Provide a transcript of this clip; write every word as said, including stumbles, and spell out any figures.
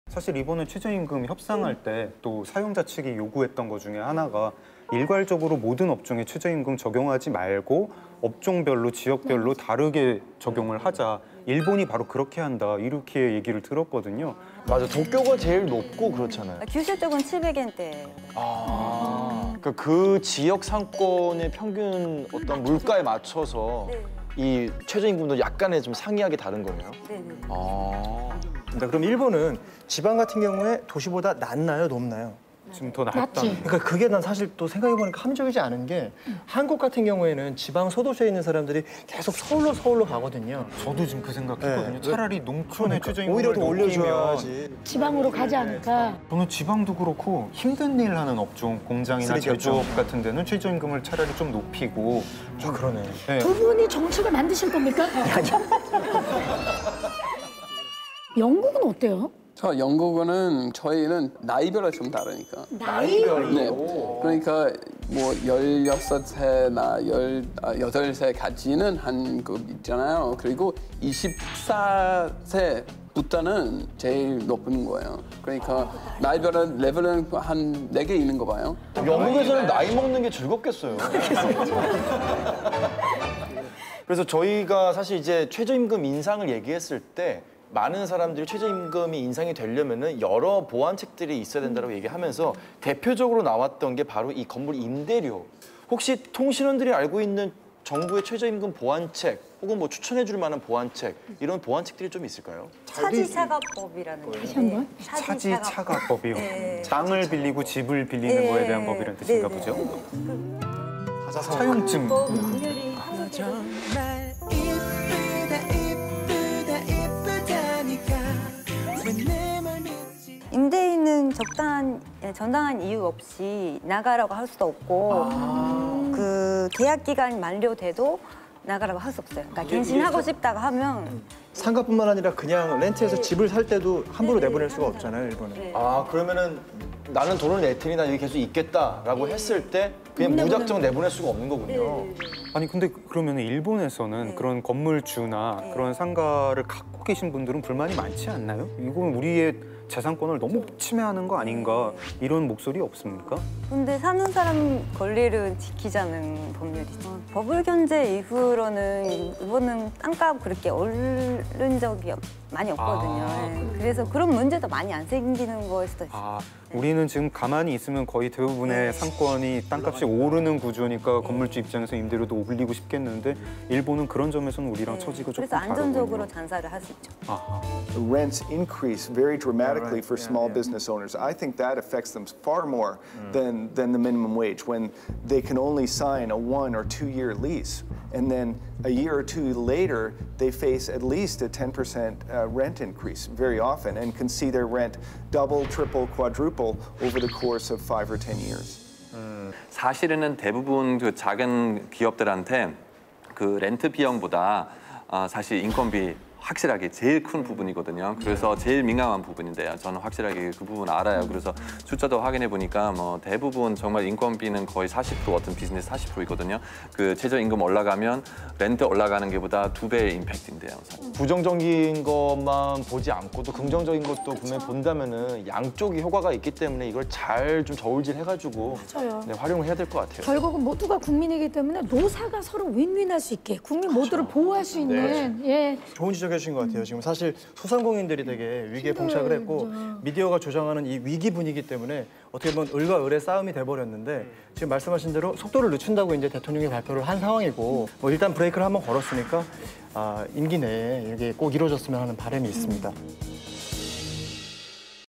사실 이번에 최저임금 협상할 때 또 사용자 측이 요구했던 것 중에 하나가 일괄적으로 모든 업종에 최저임금 적용하지 말고 업종별로 지역별로 다르게 적용을 하자. 일본이 바로 그렇게 한다 이렇게 얘기를 들었거든요. 맞아, 도쿄가 제일 높고 그렇잖아요. 규슈 쪽은 칠백 엔대. 아, 그러니까 그 지역 상권의 평균 어떤 물가에 맞춰서 네. 이 최저임금도 약간의 좀 상이하게 다른 거네요. 네. 아. 그럼 일본은 지방 같은 경우에 도시보다 낮나요, 높나요? 지금 더 낫다. 그러니까 그게 난 사실 또 생각해보니까 합리적이지 않은 게 음. 한국 같은 경우에는 지방 소도시에 있는 사람들이 계속 서울로 서울로 가거든요. 저도 지금 그 생각했거든요. 네. 차라리 농촌의 그러니까. 최저임금을 오히려 더 올려줘야지. 지방으로 가지 않을까? 저는 지방도 그렇고 힘든 일 하는 업종, 공장이나 제조업 같은 데는 최저임금을 차라리 좀 높이고. 아, 그러네. 네. 두 분이 정책을 만드실 겁니까? 영국은 어때요? 저 영국은 저희는 나이별로 좀 다르니까. 나이별로? 네. 그러니까 뭐 열여섯 세나 열여덟 세까지는 한급 있잖아요. 그리고 이십사 세부터는 제일 높은 거예요. 그러니까 나이별 레벨은 한 네 개 있는 거 봐요. 영국에서는 나이 먹는 게 즐겁겠어요. 그래서 저희가 사실 이제 최저임금 인상을 얘기했을 때 많은 사람들이 최저임금이 인상이 되려면은 여러 보완책들이 있어야 된다고 얘기하면서 대표적으로 나왔던 게 바로 이 건물 임대료. 혹시 통신원들이 알고 있는 정부의 최저임금 보완책 혹은 뭐 추천해줄 만한 보완책 이런 보완책들이 좀 있을까요? 차지차가법이라는 게. 다시 한번. 차지차가법이요. 네. 땅을 빌리고 집을 빌리는 네. 거에 대한 법이라는 뜻인가 네. 보죠. 그... 차용증. 임대인은 적당한, 정당한 이유 없이 나가라고 할 수도 없고 아 그 계약 기간이 만료돼도 나가라고 할 수 없어요. 그러니까 갱신하고 싶다고 하면 상가뿐만 아니라 그냥 렌트해서 네. 집을 살 때도 함부로 네, 내보낼 수가 네. 없잖아요, 일본은. 네. 아, 그러면은 나는 돈을 낼 테니 나 여기 계속 있겠다라고 했을 때 그냥 무작정 내보낼 수가 없는 거군요. 아니 근데 그러면 일본에서는 네. 그런 건물주나 네. 그런 상가를 갖고 계신 분들은 불만이 많지 않나요? 이건 우리의 재산권을 너무 침해하는 거 아닌가 이런 목소리 없습니까? 근데 사는 사람 권리를 지키자는 법률이죠. 어, 버블 견제 이후로는 이번은 땅값 그렇게 오른 적이 많이 없거든요. 아, 네. 그래서 그런 문제도 많이 안 생기는 거일 수도 있어요. 아, 우리는 지금 가만히 있으면 거의 대부분의 네. 상권이 땅값이 오르는 구조니까 건물주 입장에서 임대료도 올리고 싶겠는데 일본은 그런 점에서는 우리랑 네. 처지가 조금 그래서 안전적으로 다르군요. 장사를 할 수 있죠. 아하. Rents increase very dramatically right. for Yeah, small yeah. business owners. I think that affects them far more than, than the minimum wage when they can only sign a one or two year lease. And then a year or two later, they face at least a ten percent uh, rent increase very often and can see their rent double, triple, quadruple over the course of five or ten years. 음, 사실은 대부분 그 작은 기업들한테 그 렌트 비용보다 어, 사실 인건비 확실하게 제일 큰 부분이거든요. 그래서 제일 민감한 부분인데요. 저는 확실하게 그 부분 알아요. 그래서 숫자도 확인해 보니까 뭐 대부분 정말 인건비는 거의 사십 퍼센트 어떤 비즈니스 사십 퍼센트이거든요. 그 최저임금 올라가면 렌트 올라가는 게보다 두 배의 임팩트인데요. 부정적인 것만 보지 않고도 긍정적인 것도 분명히 본다면은 양쪽이 효과가 있기 때문에 이걸 잘 좀 저울질 해가지고 맞아요. 네, 활용을 해야 될 것 같아요. 결국은 모두가 국민이기 때문에 노사가 서로 윈윈할 수 있게 국민 모두를 보호할 수 있는 예. 좋은 지적해 주신 것 같아요. 지금 사실 소상공인들이 되게 위기에 봉착을 했고 미디어가 조장하는 이 위기 분위기 때문에 어떻게 보면 을과 을의 싸움이 돼버렸는데 지금 말씀하신 대로 속도를 늦춘다고 이제 대통령이 발표를 한 상황이고 뭐 일단 브레이크를 한번 걸었으니까 아, 임기 내에 이게 꼭 이루어졌으면 하는 바람이 있습니다.